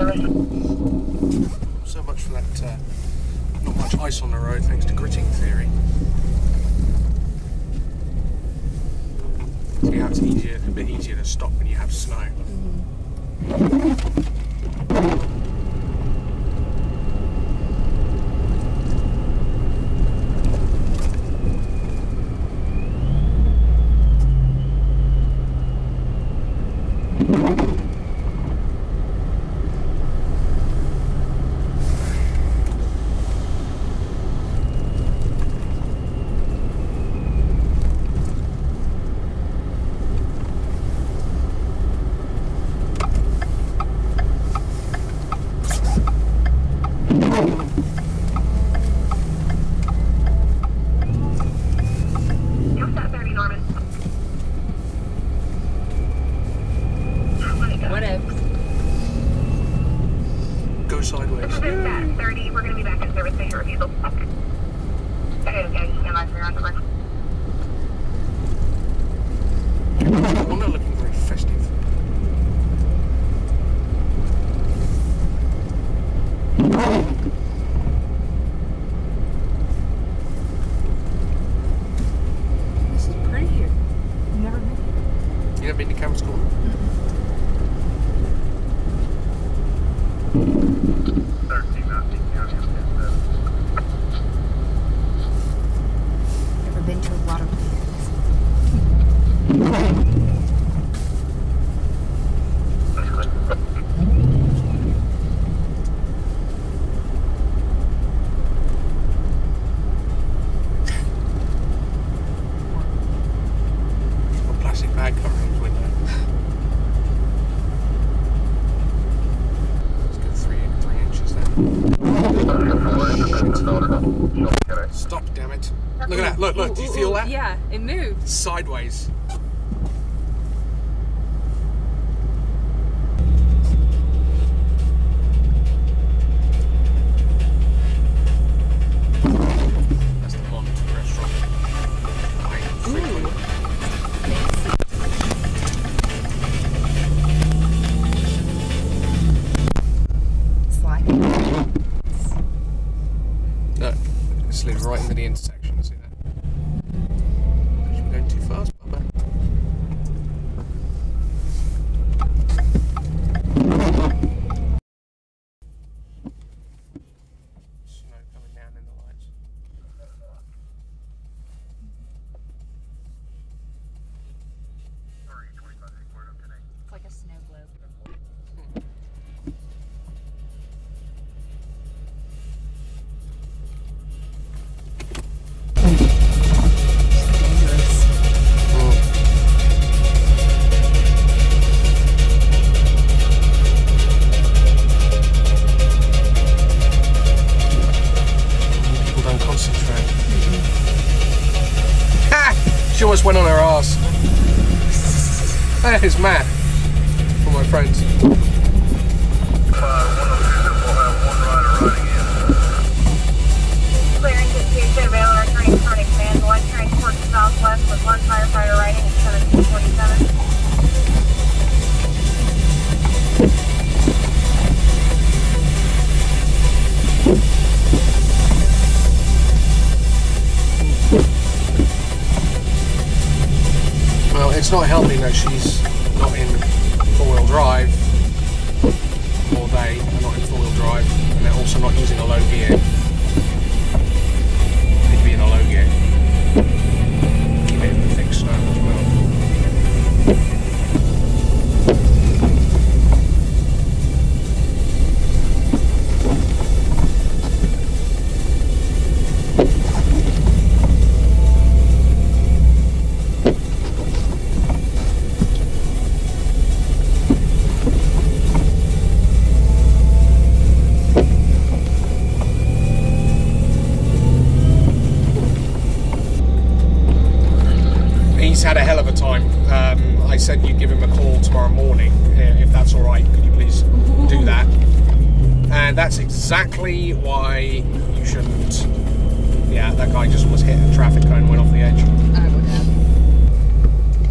So much for that, not much ice on the road thanks to gritting theory. See how it's a bit easier to stop when you have snow. Sideways. 30, we're going to be back in service to your refusal. Okay, stand by for your on-course. Well, not looking very festive. This is pretty here. I've never been here. You never been to camp school? Never been to a lot of places. A plastic bag covering his window. Let's get 3 inches then. Stop, damn it. Look at that, look, do you feel that? Yeah, it moved. Sideways. That's the Mont restaurant. Slide. Look, it slid right into the intersection, see that? You're going too fast, Bubba. Snow coming down in the lights. It's like a snow globe. Dangerous. People don't concentrate. Ha! She almost went on her ass. There's Matt. All my friends. Clearance is Tuesday, available returning turning command. One transport to southwest with one firefighter riding at 1747. Well, it's not helping that she's not in four-wheel drive all day, and not in four-wheel drive, and they're also not using a low gear. Need to be in a low gear. Keep it in the thick snow as well. He's had a hell of a time. I said you'd give him a call tomorrow morning, if that's all right. Could you please do that? And that's exactly why you shouldn't. Yeah, that guy just almost hit a traffic cone and went off the edge. I would have.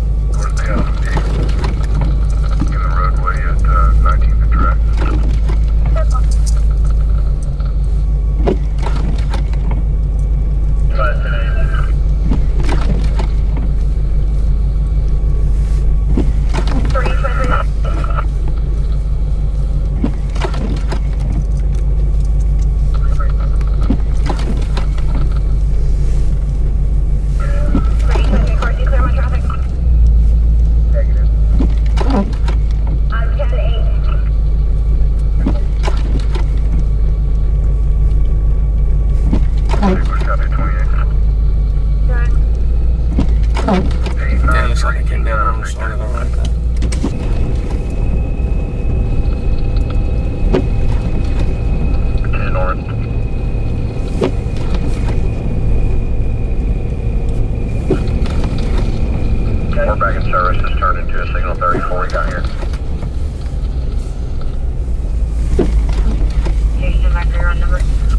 In the roadway at 19th and Track. wrong side of the road. We're back in service. Just turned into a signal 34 we got here. Station back there on number.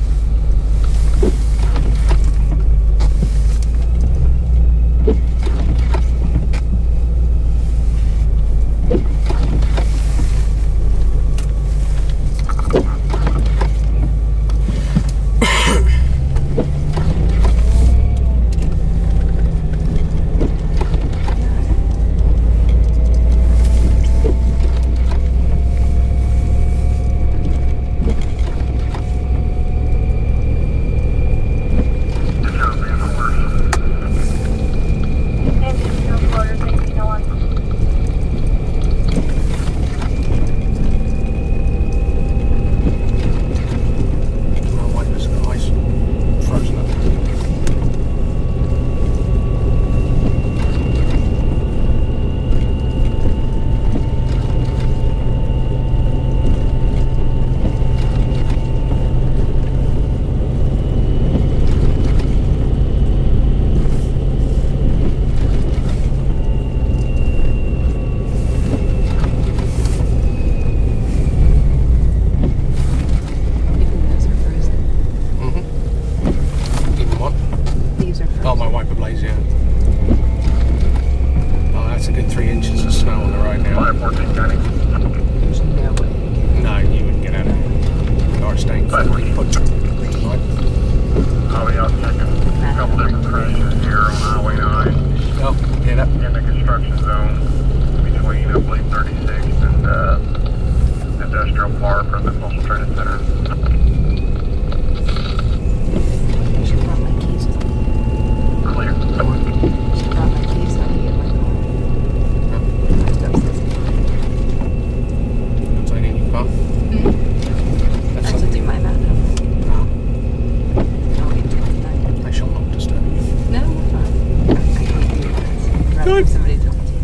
Oh, my wiper blades, yeah. Oh, that's a good 3 inches of snow on the road now. 514 County. There's no way. No, you wouldn't get out of here. Or staying right. I'll be out checking a couple different crews here on Highway 9. Oh, get up. In the construction zone between, I believe, 36th and Industrial Park or the Coastal Training Center. She brought my keys. Clear. She brought my keys so I can get my car. Don't say anything, Bob. I have to do my math. Oh, I'll wait till tonight. I shall not disturb you. No, we're fine. I can't do that. I'd rather have somebody talk to you.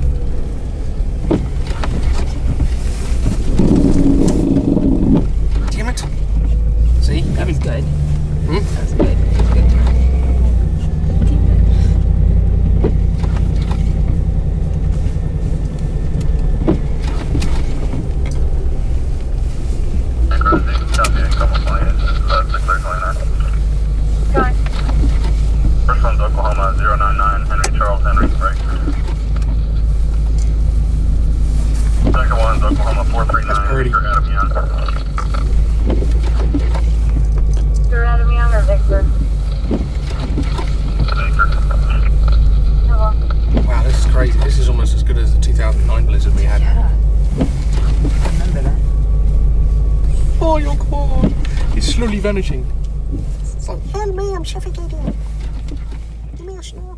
Damn it. See? That was good. Hmm? That was good. That was a good turn. Copy a couple planes. That's the clear cleaner. Got it. First one's Oklahoma 099 Henry Charles Henry, right? Second one's Oklahoma 439 Victor Adam Young. Victor Adam Young or Victor? Victor. Hello. Wow, this is crazy. This is almost as good as the 2009 blizzard we had. Yeah. I remember that. Oh, your quad! It's slowly vanishing. It's like, help me, I'm suffocating. Give me a snort.